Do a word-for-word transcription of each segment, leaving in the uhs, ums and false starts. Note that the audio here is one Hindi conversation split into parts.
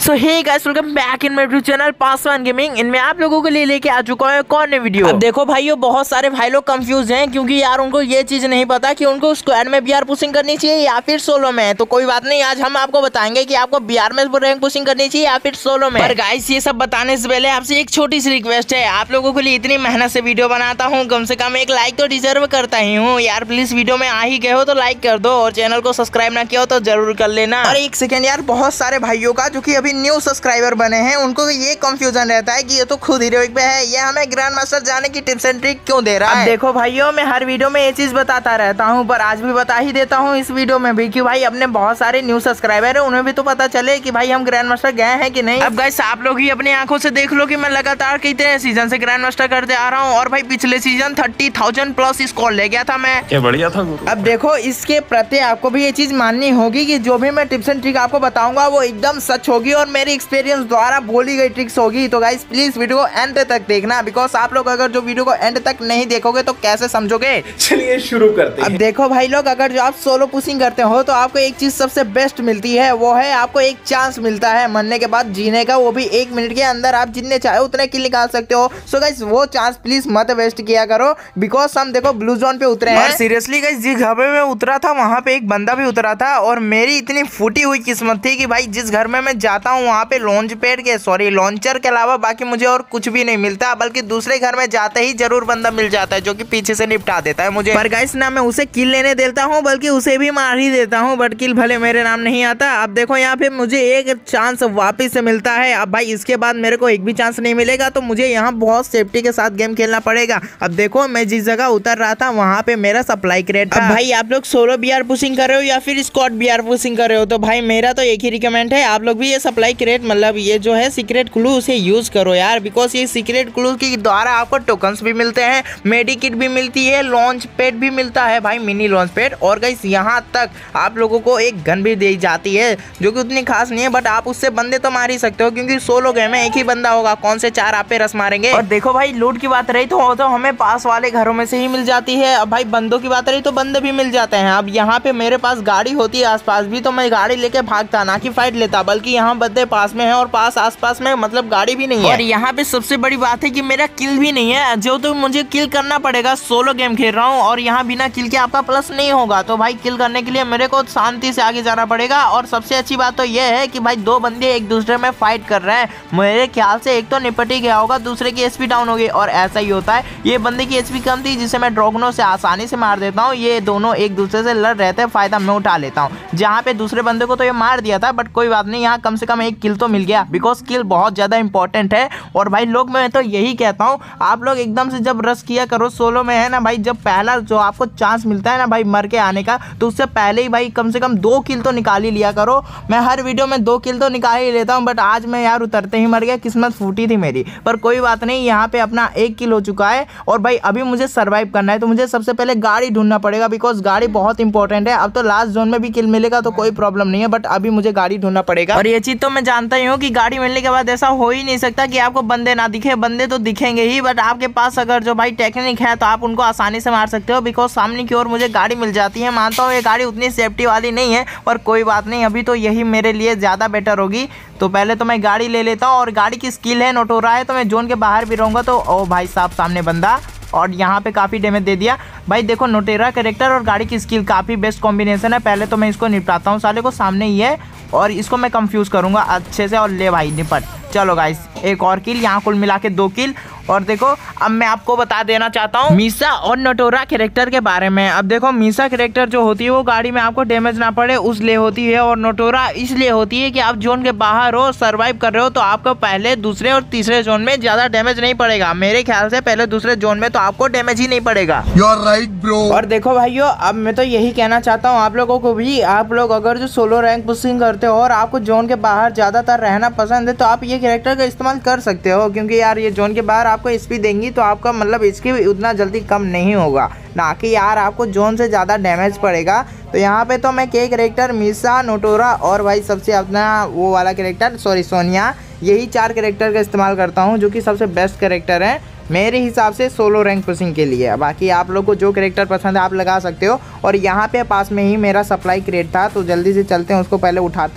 So hey guys, welcome back in my YouTube channel Paswan gaming. इनमें आप लोगों के लिए लेके आ चुका है कौन नई वीडियो। अब देखो भाइयों, बहुत सारे भाई लोग कंफ्यूज हैं क्योंकि यार उनको ये चीज नहीं पता कि उनको स्क्वाड में बीआर पुशिंग करनी चाहिए या फिर सोलो में। तो कोई बात नहीं, आज हम आपको बताएंगे कि आपको बीआर में रैंक पुशिंग करनी चाहिए या फिर सोलो में। पर गाइस, ये सब बताने से पहले आपसे एक छोटी सी रिक्वेस्ट है। आप लोगों के लिए इतनी मेहनत से वीडियो बनाता हूँ, कम से कम एक लाइक तो डिजर्व करता ही हूँ यार। प्लीज वीडियो में आ ही गए हो तो लाइक कर दो और चैनल को सब्सक्राइब ना किया हो तो जरूर कर लेना। और एक सेकेंड यार, बहुत सारे भाइयों का जो की अभी न्यू सब्सक्राइबर बने हैं उनको ये कंफ्यूजन रहता है कि ये तो खुद हीरोइक पे है, ये हमें ग्रैंड मास्टर जाने की टिप्स एंड ट्रिक क्यों दे रहा है। अब देखो भाइयों, मैं हर वीडियो में ये चीज बताता रहता हूँ, पर आज भी बता ही देता हूँ इस वीडियो में भी, कि भाई अपने बहुत सारे न्यू सब्सक्राइबर है, उन्हें भी तो पता चले कि भाई हम ग्रैंड मास्टर गए हैं कि नहीं। अब गाइस, आप लोग ही अपनी आंखों से देख लो कि मैं लगातार कितने सीजन से ग्रैंड मास्टर करते आ रहा हूँ, और भाई पिछले season thirty thousand plus score ले गया था मैं। क्या बढ़िया था। अब देखो, इसके प्रति आपको भी ये चीज माननी होगी कि जो भी मैं टिप्स एंड ट्रिक आपको बताऊंगा वो एकदम सच होगी और मेरी एक्सपीरियंस द्वारा बोली गई ट्रिक्स होगी। तो गाइस प्लीज वीडियो को एंड तक देखना, बिकॉज आप लोग अगर जो वीडियो को एंड तक नहीं देखोगे तो कैसे समझोगे। चलिए शुरू करते हैं। अब देखो भाई लोग, अगर जो आप सोलो पुशिंग करते हो तो आपको एक चीज सबसे बेस्ट मिलती है, वो है आपको एक चांस मिलता है मरने के बाद जीने का, वो भी एक मिनट के अंदर आप जितने चाहे उतने किल निकाल सकते हो। सो गाइस, वो चांस प्लीज मत वेस्ट किया करो, बिकॉज हम देखो ब्लू जोन पे उतरे हैं। सीरियसली गाइस, जिस घर में मैं उतरा था वहाँ पे एक बंदा भी उतरा था, और मेरी इतनी फूटी हुई किस्मत थी कि भाई जिस घर में मैं जाता हूँ वहाँ पे लॉन्च पैड के सॉरी लॉन्चर के अलावा बाकी मुझे और कुछ भी नहीं मिलता, बल्कि दूसरे घर में जाते ही जरूर बंदा मिल जाता है जो कि पीछे से निपटा देता है मुझे। पर गाइस, ना मैं उसे किल लेने देता हूँ बल्कि उसे भी मार ही देता हूँ, बट किल भले मेरे नाम नहीं आता। अब देखो, यहाँ पे मुझे एक चांस वापिस से मिलता है। अब भाई इसके बाद मेरे को एक भी चांस नहीं मिलेगा, तो मुझे यहाँ बहुत सेफ्टी के साथ गेम खेलना पड़ेगा। अब देखो, मैं जिस जगह उतर रहा था वहाँ पे मेरा सप्लाई क्रेट था। भाई आप लोग सोलो बीआर पुशिंग कर रहे हो या फिर स्क्वाड बीआर पुशिंग कर रहे हो, तो भाई मेरा तो एक ही रिकमेंड है, आप लोग भी ये सप्लाई क्रेट मतलब ये जो है सीक्रेट क्लू उसे यूज करो यार, बिकॉज ये सीक्रेट क्लू के द्वारा आपको टोकन्स भी मिलते हैं, मेडिकिट भी मिलती है, लॉन्च पैड भी मिलता है भाई, मिनी लॉन्च पैड। और गाइस, यहाँ तक आप लोगों को एक गन भी दी जाती है जो कि उतनी खास नहीं है, बट आप उससे बंदे तो मार ही सकते हो क्योंकि सोलो गेम में एक ही बंदा होगा, कौन से चार आप पे रस मारेंगे। और देखो भाई, लूट की बात रही तो, तो हमें पास वाले घरों में से ही मिल जाती है। अब भाई बंदों की बात रही तो बंदे भी मिल जाते हैं। अब यहाँ पे मेरे पास गाड़ी होती है आसपास भी, तो मैं गाड़ी लेके भागता, ना कि फाइट लेता, बल्कि यहाँ बंदे पास में है और पास आसपास में मतलब गाड़ी भी नहीं है। और यहाँ पे सबसे बड़ी बात है कि मेरा किल भी नहीं है, जो तो मुझे किल करना पड़ेगा। सोलो गेम खेल रहा हूँ और यहाँ बिना किल के आपका प्लस नहीं होगा, तो भाई किल करने के लिए मेरे को शांति से आगे जाना पड़ेगा। और सबसे अच्छी बात तो यह है कि भाई दो बंदे एक दूसरे में फाइट कर रहे हैं, मेरे ख्याल से एक तो निपट ही गया होगा, दूसरे की एचपी डाउन हो गई। और ऐसा ही होता है, ये बंदे की एचपी कम थी जिसे मैं ड्रैगनों से आसानी से मार देता हूँ, ये दोनों एक दूसरे से लड़ रहे थे, फायदा मैं उठा लेता हूँ। जहाँ पे दूसरे बंदे को तो ये मार दिया था, बट कोई बात नहीं, यहाँ कम से कम एक किल तो मिल गया, बिकॉज किल बहुत ज्यादा इंपॉर्टेंट है। और भाई लोग, मैं तो यही कहता हूँ, आप लोग एकदम से जब रश किया करो सोलो में, है ना भाई, जब पहला जो आपको चांस मिलता है ना भाई मर के आने का, तो उससे पहले ही भाई कम से कम दो किल तो निकाल ही लिया करो। मैं हर वीडियो में दो किल तो निकाल ही लेता हूँ, बट आज मैं यार उतरते ही मर गया, किस्मत फूटी थी मेरी। पर कोई बात नहीं, यहाँ पे अपना एक किल हो चुका है और भाई अभी मुझे सर्वाइव करना है, तो मुझे सबसे पहले गाड़ी ढूंढना पड़ेगा, बिकॉज गाड़ी बहुत इंपॉर्टेंट है। अब तो लास्ट जोन में भी किल मिलेगा तो कोई प्रॉब्लम नहीं है, बट अभी मुझे गाड़ी ढूंढना पड़ेगा। और ये चीज तो मैं जानता ही हूँ कि गाड़ी मिलने के बाद ऐसा हो ही नहीं सकता कि आपको बंदे ना दिखे, बंदे तो दिखेंगे ही, बट आपके पास अगर जो भाई टेक्निक है तो आप उनको आसानी से मार सकते हो, बिकॉज सामने की ओर मुझे गाड़ी मिल जाती है। मानता हूँ ये गाड़ी उतनी सेफ्टी वाली नहीं है, पर कोई बात नहीं, अभी तो यही मेरे लिए ज़्यादा बेटर होगी। तो पहले तो मैं गाड़ी ले लेता हूँ, और गाड़ी की स्किल है नोटोरा है, तो मैं जोन के बाहर भी रहूँगा। तो ओ भाई साहब, सामने बंदा, और यहाँ पे काफ़ी डैमेज दे दिया भाई। देखो, नोटेरा कैरेक्टर और गाड़ी की स्किल काफ़ी बेस्ट कॉम्बिनेशन है। पहले तो मैं इसको निपटाता हूँ, साले को सामने ही है, और इसको मैं कंफ्यूज करूँगा अच्छे से, और ले भाई निपट। चलो गाइस, एक और किल, यहाँ कुल मिला के दो किल। और देखो, अब मैं आपको बता देना चाहता हूँ मीसा और नोटोरा कैरेक्टर के बारे में। अब देखो, मीसा कैरेक्टर जो होती है वो गाड़ी में आपको डैमेज ना पड़े उसलिए होती है, और नोटोरा इसलिए होती है कि आप जोन के बाहर हो, सर्वाइव कर रहे हो, तो आपको पहले दूसरे और तीसरे जोन में ज्यादा डैमेज नहीं पड़ेगा। मेरे ख्याल से पहले दूसरे जोन में तो आपको डैमेज ही नहीं पड़ेगा। You are right bro. और देखो भाइयों, अब मैं तो यही कहना चाहता हूँ आप लोगों को भी, आप लोग अगर जो सोलो रैंक पुशिंग करते हो और आपको जोन के बाहर ज्यादातर रहना पसंद है, तो आप ये कैरेक्टर का इस्तेमाल कर सकते हो, क्योंकि यार ये जोन के बाहर आपको एचपी देंगी तो आपका मतलब इसकी उतना जल्दी कम नहीं होगा, ना कि यार आपको जोन से ज़्यादा डैमेज पड़ेगा। तो यहाँ पे तो मैं के कैरेक्टर, मीसा, नोटोरा और भाई सबसे अपना वो वाला कैरेक्टर सॉरी सोनिया, यही चार कैरेक्टर का इस्तेमाल करता हूँ, जो कि सबसे बेस्ट कैरेक्टर है मेरे हिसाब से सोलो रैंक पुशिंग के लिए। बाकी आप लोग को जो कैरेक्टर पसंद है आप लगा सकते हो। और यहाँ पे पास में ही मेरा सप्लाई क्रेट था, तो जल्दी से चलते हैं, उसको पहले उठाते हैं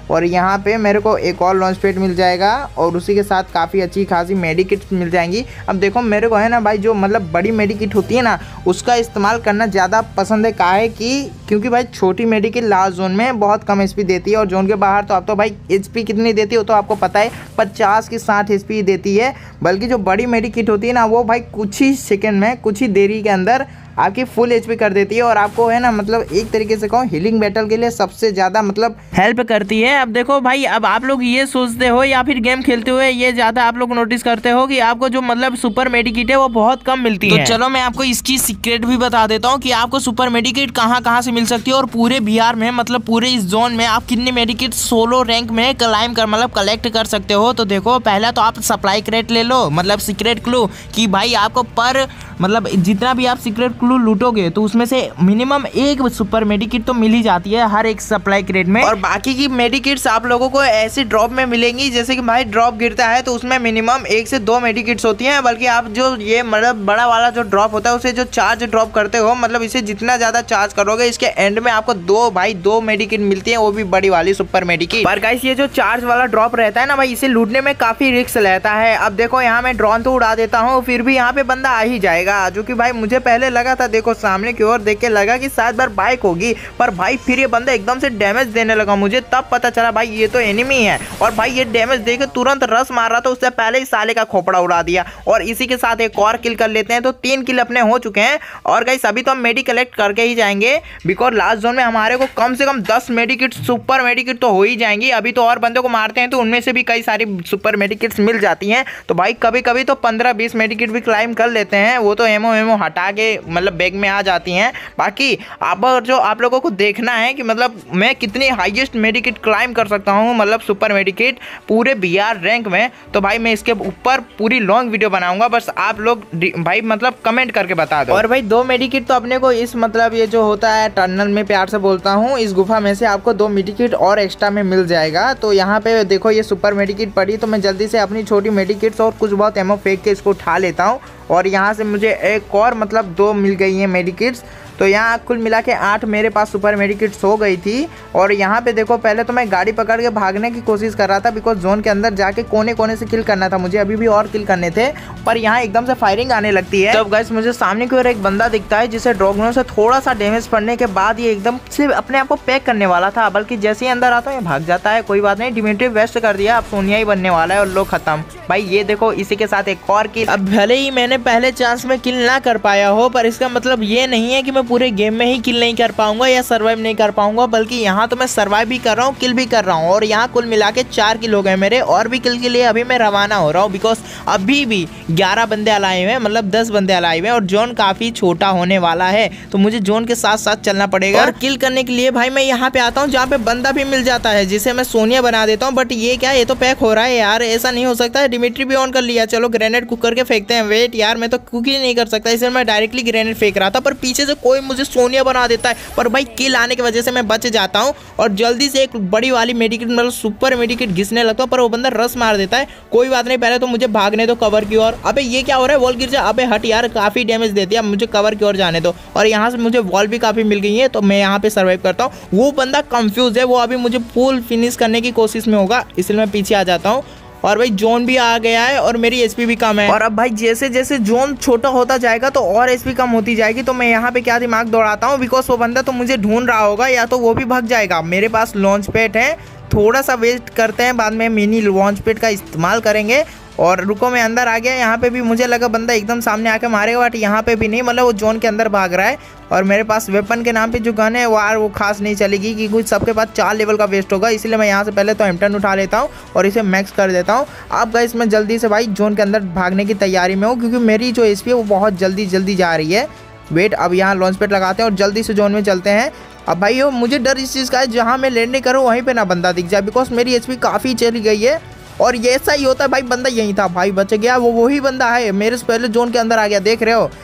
और यहाँ पे मेरे को एक और लॉन्च पैड मिल जाएगा और उसी के साथ काफ़ी अच्छी खासी मेडिकिट मिल जाएंगी। अब देखो मेरे को है ना भाई, जो मतलब बड़ी मेडिकिट होती है ना उसका इस्तेमाल करना ज़्यादा पसंद है। काहे है कि क्योंकि भाई छोटी मेडिकिट लास्ट जोन में बहुत कम एचपी देती है और जोन के बाहर तो आप तो भाई एचपी कितनी देती है वो तो आपको पता है, पचास की साठ एचपी देती है। बल्कि जो बड़ी मेडिकिट होती है ना वो भाई कुछ ही सेकंड में, कुछ ही देरी के अंदर आपकी फुल एचपी कर देती है और आपको है ना मतलब एक तरीके से कहूँ हीलिंग बैटल के लिए सबसे ज़्यादा मतलब हेल्प करती है। अब देखो भाई, अब आप लोग ये सोचते हो या फिर गेम खेलते हुए ये ज़्यादा आप लोग नोटिस करते हो कि आपको जो मतलब सुपर मेडिकिट है वो बहुत कम मिलती है। तो चलो मैं आपको इसकी सीक्रेट भी बता देता हूँ कि आपको सुपर मेडिकिट कहाँ कहाँ से मिल सकती है और पूरे बिहार में मतलब पूरे इस जोन में आप कितने मेडिकिट सोलो रैंक में क्लाइम कर मतलब कलेक्ट कर सकते हो। तो देखो पहला तो आप सप्लाई क्रेट ले लो, मतलब सीक्रेट क्लू, कि भाई आपको पर मतलब जितना भी आप सीक्रेट क्लू लूटोगे तो उसमें से मिनिमम एक सुपर मेडिकिट तो मिल ही जाती है हर एक सप्लाई क्रेट में। और बाकी की मेडिकिट्स आप लोगों को ऐसी ड्रॉप में मिलेंगी जैसे कि भाई ड्रॉप गिरता है तो उसमें मिनिमम एक से दो मेडिकिट्स होती हैं। बल्कि आप जो ये मतलब बड़ा वाला जो ड्रॉप होता है उसे जो चार्ज ड्रॉप करते हो, मतलब इसे जितना ज्यादा चार्ज करोगे इसके एंड में आपको दो भाई दो मेडिकिट मिलती है, वो भी बड़ी वाली सुपर मेडिकिट। पर गाइस ये जो चार्ज वाला ड्रॉप रहता है ना भाई, इसे लूटने में काफी रिस्क रहता है। अब देखो यहाँ मैं ड्रोन तो उड़ा देता हूँ फिर भी यहाँ पे बंदा आ ही जाएगा, जो कि भाई मुझे पहले लगा था, देखो सामने की ओर देख के लगा कि शायद बार बाइक होगी, पर भाई फिर ये बंदा एकदम से डैमेज देने लगा। मुझे तब पता चला भाई ये तो एनिमी है और भाई ये डैमेज देके तुरंत रस मार रहा था, उससे पहले ही साले का खोपड़ा उड़ा दिया। और इसी के साथ एक और किल कर लेते हैं तो तीन किल अपने हो चुके हैं। और गाइस अभी तो हम मेडी कलेक्ट करके ही जाएंगे बिकॉज लास्ट जोन में हमारे को कम से कम दस मेडिकिट सुपर मेडिकिट तो हो ही जाएंगी। अभी तो और बंदों को मारते हैं तो उनमें से भी कई सारी सुपर मेडिकिट्स मिल जाती हैं। तो भाई कभी कभी तो पंद्रह बीस मेडिकिट भी क्लाइम कर लेते हैं, वो तो एमओ एमओ हटा के मतलब बैग में आ जाती हैं। बाकी आप जो आप लोगों को देखना है कि मतलब मैं कितनी हाईएस्ट मेडिकिट क्लाइम कर सकता हूं, मतलब सुपर मेडिकिट पूरे बिहार रैंक में, तो भाई मैं इसके ऊपर पूरी लॉन्ग वीडियो बनाऊंगा, बस आप लोग भाई मतलब कमेंट करके बता दो। और भाई दो मेडिकिट तो अपने को इस मतलब ये जो होता है टनल में प्यार से बोलता हूँ, इस गुफा में से आपको दो मेडिकिट और एक्स्ट्रा में मिल जाएगा। तो यहाँ पे देखो ये सुपर मेडिकिट पड़ी, तो मैं जल्दी से अपनी छोटी मेडिकिट्स और कुछ बहुत एमओ फेंक के इसको उठा लेता हूँ। और यहाँ से मुझे एक और मतलब दो मिल गई हैं मेडिकिट्स, तो यहाँ कुल मिला के आठ मेरे पास सुपर मेडिकिट्स हो गई थी। और यहाँ पे देखो पहले तो मैं गाड़ी पकड़ के भागने की कोशिश कर रहा था बिकॉज जोन के अंदर जाके कोने कोने से किल करना था मुझे, अभी भी और किल करने थे, पर यहाँ एकदम से फायरिंग आने लगती है। तब गाइस मुझे सामने की ओर एक बंदा दिखता है जिसे ड्रॉगनों से थोड़ा सा डैमेज पड़ने के बाद ये एकदम से अपने आप को पैक करने वाला था, बल्कि जैसे ही अंदर आता है ये भाग जाता है। कोई बात नहीं, डिमिट्री वेस्ट कर दिया, अब सोनिया ही बनने वाला है और लो खत्म। भाई ये देखो इसी के साथ एक और किल। अब भले ही मैंने पहले चांस में किल ना कर पाया हो, पर इसका मतलब ये नहीं है कि मैं पूरे गेम में ही किल नहीं कर पाऊंगा या सर्वाइव नहीं कर पाऊंगा, बल्कि यहाँ तो मैं सर्वाइव भी कर रहा हूँ, किल भी कर रहा हूँ। और यहाँ कुल मिला के चार किल हो गए मेरे, और भी किल के लिए अभी मैं रवाना हो रहा हूँ बिकॉज अभी भी ग्यारह बंदे अलाइव हैं, मतलब दस बंदे अलाइव हैं और जोन काफी छोटा होने वाला है, तो मुझे जोन के साथ साथ चलना पड़ेगा। और किल करने के लिए भाई मैं यहाँ पे आता हूँ जहाँ पे बंदा भी मिल जाता है जिसे मैं सोनिया बना देता हूँ। बट ये क्या, ये तो पैक हो रहा है यार, ऐसा नहीं हो सकता है। डिमिट्री भी ऑन कर लिया, चलो ग्रेनेड कुकर के फेंकते हैं। वेट यार, मैं तो कुक ही नहीं कर सकता, इसलिए मैं डायरेक्टली ग्रेनेड फेंक रहा था, पर पीछे से कोई मुझे सोनिया बना देता है। पर भाई किल आने की वजह से मैं बच जाता हूँ और जल्दी से एक बड़ी वाली मेडिकिट मतलब सुपर मेडिकिट घिसने लगता हूँ, पर वो बंदा रस मार देता है। कोई बात नहीं, पहले तो मुझे भागने दो कवर की ओर। अबे ये क्या हो रहा है, वॉल गिर जा। अबे हट यार, काफी डैमेज देती है, अब मुझे कवर की ओर जाने दो। और यहाँ से मुझे वॉल भी काफी मिल गई है, तो मैं यहाँ पे सर्वाइव करता हूँ। वो बंदा कंफ्यूज है, वो अभी मुझे फुल फिनिश करने की कोशिश में होगा, इसलिए मैं पीछे आ जाता हूँ। और भाई जोन भी आ गया है और मेरी एचपी भी कम है, और अब भाई जैसे जैसे जोन छोटा होता जाएगा तो और एचपी कम होती जाएगी। तो मैं यहाँ पे क्या दिमाग दौड़ाता हूँ बिकॉज वो बंदा तो मुझे ढूंढ रहा होगा या तो वो भी भाग जाएगा। मेरे पास लॉन्च पैड है, थोड़ा सा वेस्ट करते हैं, बाद में मिनी लॉन्च पैड का इस्तेमाल करेंगे। और रुको मैं अंदर आ गया, यहाँ पे भी मुझे लगा बंदा एकदम सामने आके मारेगा, बट यहाँ पे भी नहीं, मतलब वो जोन के अंदर भाग रहा है। और मेरे पास वेपन के नाम पे जो गन है वो यार वो खास नहीं चलेगी क्योंकि कुछ सबके पास चार लेवल का वेस्ट होगा, इसलिए मैं यहाँ से पहले तो एम टेन उठा लेता हूँ और इसे मैक्स कर देता हूँ। अब गाइस मैं जल्दी से भाई जोन के अंदर भागने की तैयारी में हूँ क्योंकि मेरी जो एचपी है वो बहुत जल्दी जल्दी जा रही है। वेट, अब यहाँ लॉन्च पैड लगाते हैं और जल्दी से जोन में चलते हैं। अब भाई यो मुझे डर इस चीज़ का है जहाँ मैं लैंडिंग करूँ वहीं पे ना बंदा दिख जाए बिकॉज मेरी एचपी काफ़ी चली गई है। और ये ऐसा ही होता है भाई, बंदा यही था भाई, बच गया, वो वही बंदा है, मेरे से पहले जोन के अंदर आ गया, देख रहे हो।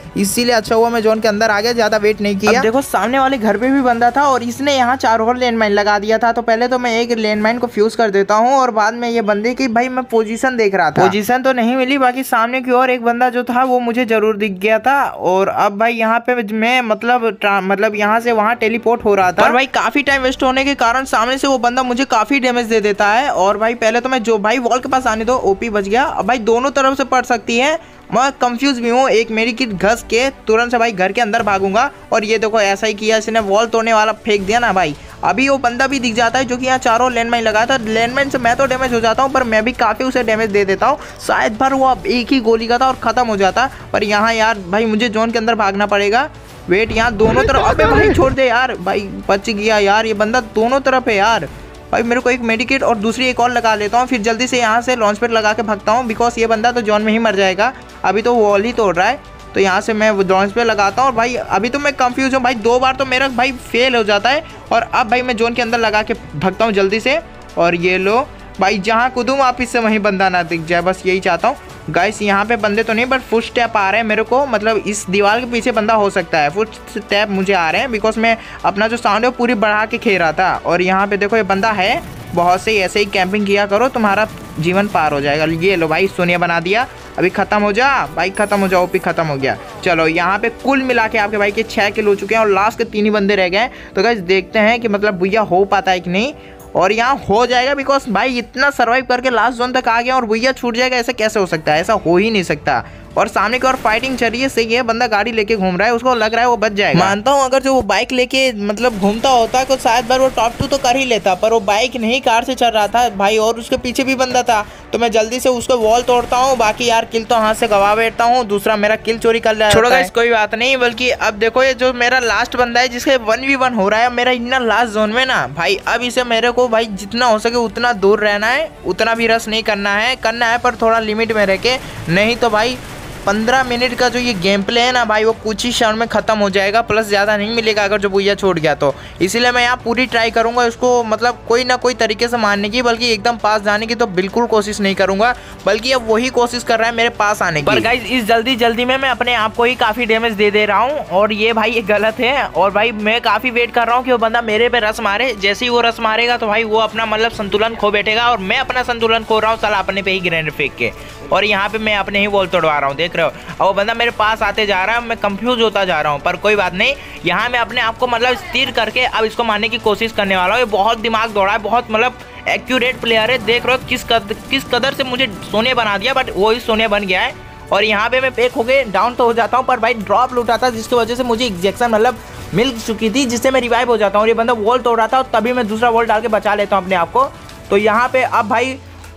इसीलिए अच्छा हुआ मैं जोन के अंदर आ गया, ज्यादा वेट नहीं किया। अब देखो सामने वाले घर पे भी बंदा था और इसने यहाँ चार और लैंडमाइन लगा दिया था। तो पहले तो मैं एक लैंडमाइन को फ्यूज कर देता हूँ और बाद में ये बंदे की भाई मैं पोजीशन देख रहा था। पोजीशन तो नहीं मिली, बाकी सामने की ओर एक बंदा जो था वो मुझे जरूर दिख गया था। और अब भाई यहाँ पे मैं मतलब मतलब यहाँ से वहाँ टेलीपोर्ट हो रहा था और भाई काफी टाइम वेस्ट होने के कारण सामने से वो बंदा मुझे काफी डैमेज दे देता है। और भाई पहले तो मैं जो भाई वॉल के पास आने दो, ओपी बच गया। अब भाई दोनों तरफ से पड़ सकती है, मैं कंफ्यूज भी हूँ। एक मेरी किट घस के तुरंत से भाई घर के अंदर भागूंगा और ये देखो ऐसा ही किया, इसने वॉल तोड़ने वाला फेंक दिया ना भाई। अभी वो बंदा भी दिख जाता है जो कि यहाँ चारों लैंडमाइन लगा था। लैंडमाइन से मैं तो डैमेज हो जाता हूँ पर मैं भी काफ़ी उसे डैमेज दे देता हूँ। शायद भर वो अब एक ही गोली का था और ख़त्म हो जाता। पर यहाँ यार भाई मुझे जोन के अंदर भागना पड़ेगा। वेट, यहाँ दोनों तरफ, अबे भाई छोड़ दे यार, भाई बच गया यार। ये बंदा दोनों तरफ है यार। भाई मेरे को एक मेडिकेट और दूसरी एक और लगा लेता हूँ, फिर जल्दी से यहाँ से लॉन्च पैड लगा के भागता हूँ, बिकॉज ये बंदा तो जोन में ही मर जाएगा। अभी तो वॉल ही तोड़ रहा है, तो यहाँ से मैं लॉन्च पैड लगाता हूँ। और भाई अभी तो मैं कंफ्यूज हूँ भाई, दो बार तो मेरा भाई फेल हो जाता है। और अब भाई मैं जोन के अंदर लगा के भागता हूँ जल्दी से। और ये लो भाई, जहाँ कूदूँ वापिस से वहीं बंदा ना दिख जाए, बस यही चाहता हूँ। गाइस यहाँ पे बंदे तो नहीं, बट फुट स्टेप आ रहे हैं मेरे को, मतलब इस दीवार के पीछे बंदा हो सकता है। फुट स्टेप मुझे आ रहे हैं बिकॉज मैं अपना जो साउंड है वो पूरी बढ़ा के खेल रहा था। और यहाँ पे देखो ये बंदा है, बहुत से ऐसे ही कैंपिंग किया करो, तुम्हारा जीवन पार हो जाएगा। ये लो भाई, सोनिया बना दिया। अभी खत्म हो जा भाई, खत्म हो जाओ, ओपी खत्म हो गया। चलो यहाँ पे कुल मिला के आपके भाई के छः किल हो चुके हैं और लास्ट के तीन ही बंदे रह गए। तो गाइस देखते हैं कि मतलब भैया हो पाता है कि नहीं। और यहाँ हो जाएगा बिकॉज भाई इतना सर्वाइव करके लास्ट जोन तक आ गया और भैया छूट जाएगा, ऐसा कैसे हो सकता है? ऐसा हो ही नहीं सकता। और सामने की ओर फाइटिंग चल रही है, सही है, बंदा गाड़ी लेके घूम रहा है, उसको लग रहा है वो बच जाएगा। मानता हूँ अगर जो वो बाइक लेके मतलब घूमता होता तो शायद बार वो टॉप टू तो कर ही लेता, पर वो बाइक नहीं कार से चल रहा था भाई। और उसके पीछे भी बंदा था, तो मैं जल्दी से उसको वॉल तोड़ता हूँ। बाकी यार किल तो हाथ से गवा बैठता हूँ, दूसरा मेरा किल चोरी कर लिया। छोड़ो गाइस कोई बात नहीं, बल्कि अब देखो ये जो मेरा लास्ट बंदा है जिसके वन वी वन हो रहा है मेरा इतना लास्ट जोन में ना भाई। अब इसे मेरे को भाई जितना हो सके उतना दूर रहना है, उतना भी रस नहीं करना है, करना है पर थोड़ा लिमिट में रह के, नहीं तो भाई पंद्रह मिनट का जो ये गेम प्ले है ना भाई वो कुछ ही क्षण में खत्म हो जाएगा, प्लस ज़्यादा नहीं मिलेगा अगर जो भैया छोड़ गया तो। इसीलिए मैं यहाँ पूरी ट्राई करूँगा इसको मतलब कोई ना कोई तरीके से मारने की, बल्कि एकदम पास जाने की तो बिल्कुल कोशिश नहीं करूँगा, बल्कि अब वही कोशिश कर रहा है मेरे पास आने की। पर गाइस इस जल्दी जल्दी में मैं अपने आप को ही काफ़ी डैमेज दे दे रहा हूँ और ये भाई ये गलत है। और भाई मैं काफ़ी वेट कर रहा हूँ कि वो बंदा मेरे पे रस मारे। जैसे ही वो रस मारेगा तो भाई वो अपना मतलब संतुलन खो बैठेगा और मैं अपना संतुलन खो रहा हूँ साला अपने पे ही ग्रेनेड फेंक के। और यहाँ पे मैं अपने ही वॉल तोड़वा रहा हूँ, देख रहे हो। और वो बंदा मेरे पास आते जा रहा है, मैं कंफ्यूज होता जा रहा हूँ, पर कोई बात नहीं। यहाँ मैं अपने आप को मतलब स्थिर करके अब इसको मारने की कोशिश करने वाला हूँ। ये बहुत दिमाग दौड़ा है, बहुत मतलब एक्यूरेट प्लेयर है, देख रहे हो किस कद, किस कदर से मुझे सोने बना दिया, बट वो ही सोने बन गया है। और यहाँ पे मैं पेक हो गए डाउन तो हो जाता हूँ, पर भाई ड्रॉप लूटा था जिसकी वजह से मुझे इंजेक्शन मतलब मिल चुकी थी, जिससे मैं रिवाइव हो जाता हूँ। और ये बंदा वॉल तोड़ रहा था और तभी मैं दूसरा वॉल डाल के बचा लेता हूँ अपने आप को। तो यहाँ पे अब भाई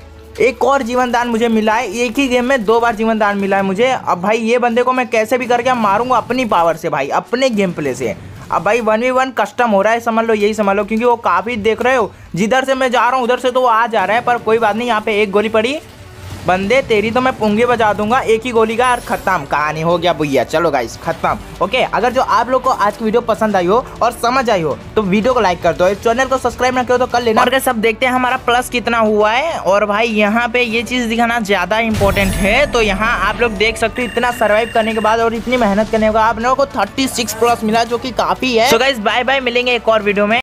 एक और जीवन दान मुझे मिला है, एक ही गेम में दो बार जीवन दान मिला है मुझे। अब भाई ये बंदे को मैं कैसे भी करके मारूंगा अपनी पावर से भाई, अपने गेम प्ले से। अब भाई वन वी वन कस्टम हो रहा है, समझ लो, यही समझ लो, क्योंकि वो काफ़ी देख रहे हो जिधर से मैं जा रहा हूँ उधर से तो वो आ जा रहा है। पर कोई बात नहीं, यहाँ पे एक गोली पड़ी, बंदे तेरी तो मैं पुंगे बजा दूंगा, एक ही गोली का और खत्म, कहानी हो गया भैया। चलो गाइस खत्म। ओके, अगर जो आप लोग को आज की वीडियो पसंद आई हो और समझ आई हो तो वीडियो को लाइक कर दो, चैनल को सब्सक्राइब ना करो तो कर लेना। और सब देखते हैं हमारा प्लस कितना हुआ है। और भाई यहाँ पे ये चीज़ दिखाना ज़्यादा इंपॉर्टेंट है, तो यहाँ आप लोग देख सकते हो इतना सर्वाइव करने के बाद और इतनी मेहनत करने के बाद आप लोगों को थर्टी सिक्स प्लस मिला, जो कि काफ़ी है। तो गाइस बाय बाय, मिलेंगे एक और वीडियो में।